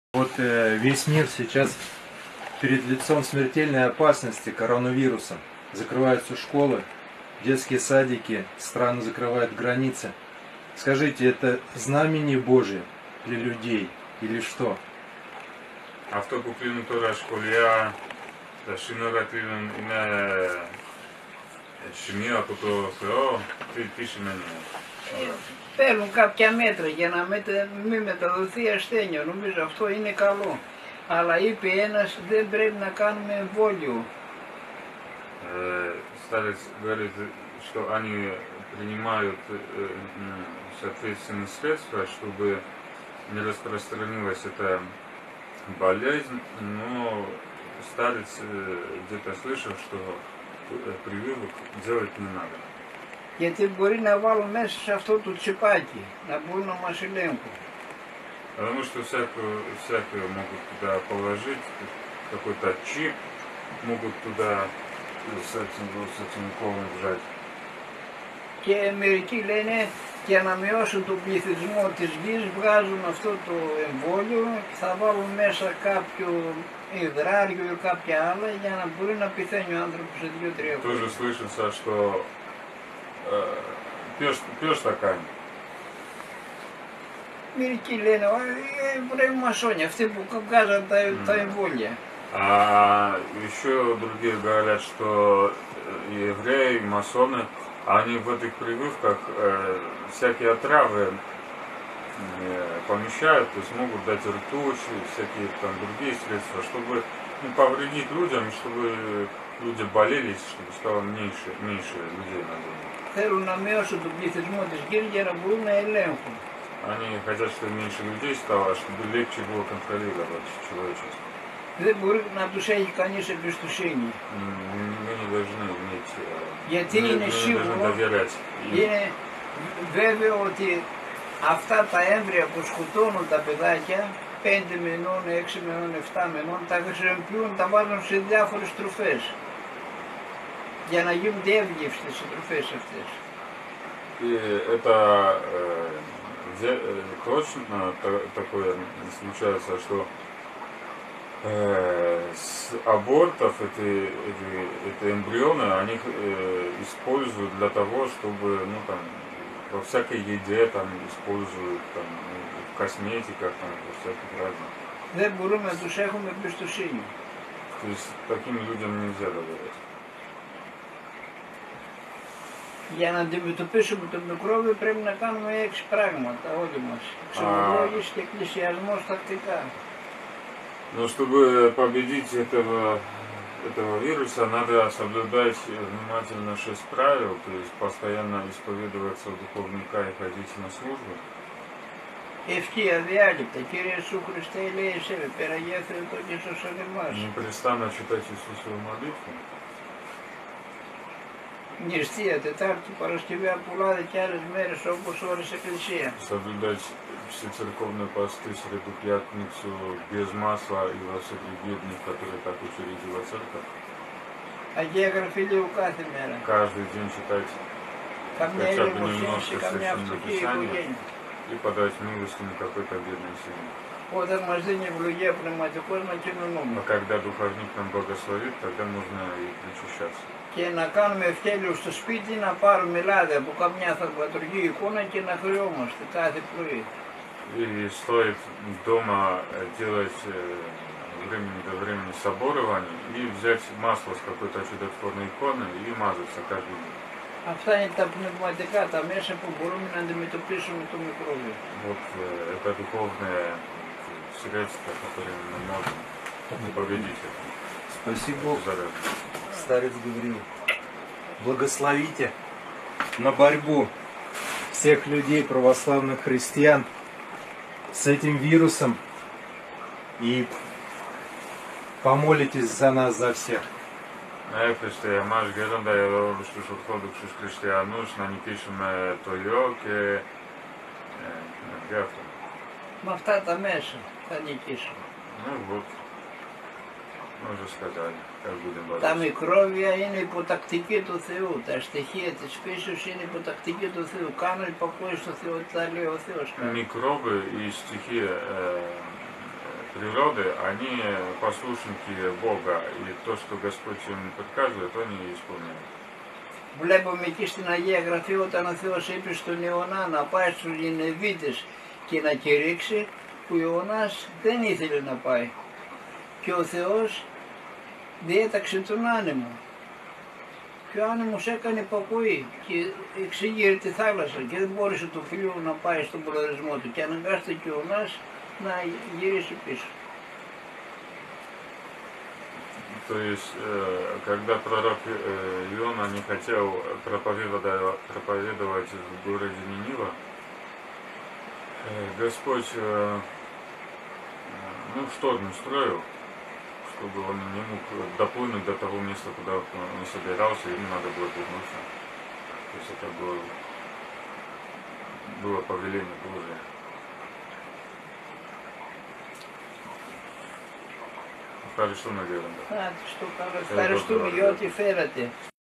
Вот весь мир сейчас перед лицом смертельной опасности коронавируса. Закрываются школы, детские садики, страны закрывают границы. Скажите, это знамение Божие для людей или что? Αυτό που κλείνουν τώρα σχολεία, τα σύνορα κλείνουν, είναι σημείο από το Θεό, τι σημαίνει? Παίρνουν κάποια μέτρα για να μην μεταδοθεί ασθένεια. Νομίζω αυτό είναι καλό. Αλλά είπε ένας, δεν πρέπει να κάνουμε εμβόλιο. Старец говорит, что они принимают соответственные средства, чтобы не распространилась эта болезнь, но старец где-то слышал, что прививок делать не надо. Γιατί μπορεί να βάλουν μέσα σε αυτό το τσιπάκι, να μπορούν να μας ελέγχουν. Потому что всякое могут туда положить, какой-то чип, могут туда с этим уколом вжать. Και μερικοί λένε για να μειώσουν τον πληθυσμό της γης βγάζουν αυτό το εμβόλιο, θα βάλουν μέσα κάποιο υδράριο ή κάποια άλλα για να μπορεί να πεθαίνει ο άνθρωπος σε 2-3 χρόνια. Тоже слышится, что ποιος θα κάνει? Μερικοί λένε, βρε μασόνια, αυτοί που βγάζαν τα εμβόλια. А еще другие говорят, что евреи, масоны, они в этих прививках всякие отравы помещают, то есть могут дать ртуть, всякие там другие средства, чтобы не повредить людям, чтобы люди болели, чтобы стало меньше людей на земле. Θέλουν να μειώσουν τον πληθυσμό της γης για να μπορούν να ελέγχουν. Они хотят, чтобы меньше людей стало, чтобы легче было контролировать человечество. Δεν μπορεί να τους έχει κανείς εμπιστοσύνη. Мы не должны иметь, Γιατί не είναι должны σίγουρο, доверять. είναι βέβαιο ότι αυτά τα έμβρια που σκοτώνουν τα παιδάκια, 5 μηνών, 6 μηνών, 7 μηνών, τα χρησιμοποιούν, τα βάζουν σε διάφορες τροφές. Για να γίνονται εύγευστες οι τροφές αυτές. И это точно такое случается, что с абортов эти эмбрионы, они используют для того, чтобы, ну там, во всякой еде там используют, там, в косметиках, там, во всяких разных. Δεν μπορούμε να τους έχουμε εμπιστοσύνη. То есть таким людям нельзя доверять. Για να αντιμετωπίσουμε το μικρόβιο πρέπει να κάνουμε 6 πράγματα όλοι μας. Ξενολόγηση και εκκλησιασμός τακτικά. Но чтобы победить этого вируса, надо соблюдать внимательно 6 правил, то есть постоянно исповедоваться в духовника и ходить на службу. Ευχή αδιάλειπτα, Κύριε Ιησού Χριστέ, ελέησέ με, Περαγία Θεοτό και σώσον εμάς. Непрестанно читать Иисусову молитву. Νηστεία, Τετάρτη, Παρασκευή, Απουλάδε και άλλες μέρες όπως ώρες Εκκλησία. Соблюдать все церковные посты, среду, пятницу, без масла и во все другие дни, которые так учредила церковь. Αγία Γραφή λίγο κάθε μέρα. Каждый день читать Καμιά хотя бы ελεημοσύνη немножко και καμιά Священного φτωχή Писания οικογένεια. и подать милостыню какой-то бедной семье. Όταν μας δίνει ευλογία πνευματικός να κοινωνούμε. Но когда духовник нам благословит, тогда можно и причащаться. Και να κάνουμε ευχέλιο στο σπίτι, να πάρουμε λάδι από καμιά θαυματουργή εικόνα και να χρεώμαστε κάθε πρωί. И стоит дома делать времени до времени соборование и взять масло с какой-то чудотворной иконы и мазаться каждый день. Αυτά είναι τα πνευματικά, τα μέσα που μπορούμε να αντιμετωπίσουμε το μικρόβιο. Вот это духовное средство, которое мы можем победить это. Спасибо. Заряд. Старец говорил, благословите на борьбу всех людей, православных христиан, с этим вирусом и помолитесь за нас, за всех. Ναι, Χριστέ, μας γέροντα εδώ στους Ορθόδοξους Χριστιανούς να νικήσουμε το ιό και γι' αυτό. Με αυτά τα μέσα θα νικήσουμε. Ну вот, мы уже сказали, как будем Τα бороться. μικρόβια είναι υποτακτική του Θεού, τα στοιχεία της φύσης είναι υποτακτική του Θεού. Κάνω υπακούει στο Θεό, τα λέει ο Θεός. Микробы и стихия природы, они послушники Бога, и то, что Господь им приказывает, они исполняют. Βλέπουμε εκεί στην Αγία Γραφή όταν ο Θεός είπε στον Ιωνά να πάει στους Νινεβίτες και να κηρύξει, που ο Ιωνάς δεν ήθελε να πάει. Και ο Θεός διέταξε τον άνεμο. Και ο άνεμος έκανε υπακοή και εξήγηρε τη θάλασσα και δεν μπόρεσε το πλοίο να πάει στον προορισμό του και αναγκάστηκε ο Ιωνάς να γυρίσει πίσω. То есть, когда пророк Иона не хотел проповедовать в городе Нинива, Господь шторм устроил, чтобы он не мог доплынуть до того места, куда он не собирался, ему надо было вернуться. То есть это было повеление Божие. Ευχαριστούμε, Γέροντα. Ευχαριστούμε για ό,τι φέρατε.